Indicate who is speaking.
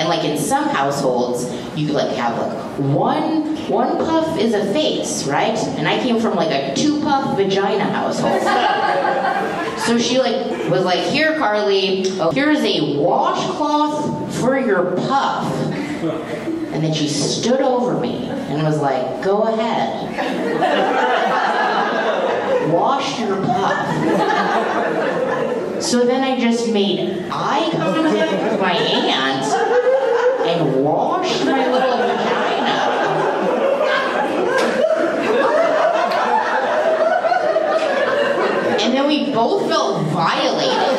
Speaker 1: And like in some households, you like have like one puff is a face, right? And I came from like a 2-puff vagina household. So she like was like, here Carly, here's a washcloth for your puff. And then she stood over me and was like, go ahead. Wash your puff. So then I just made eye contact with my aunt and washed my little vagina. And then we both felt violated.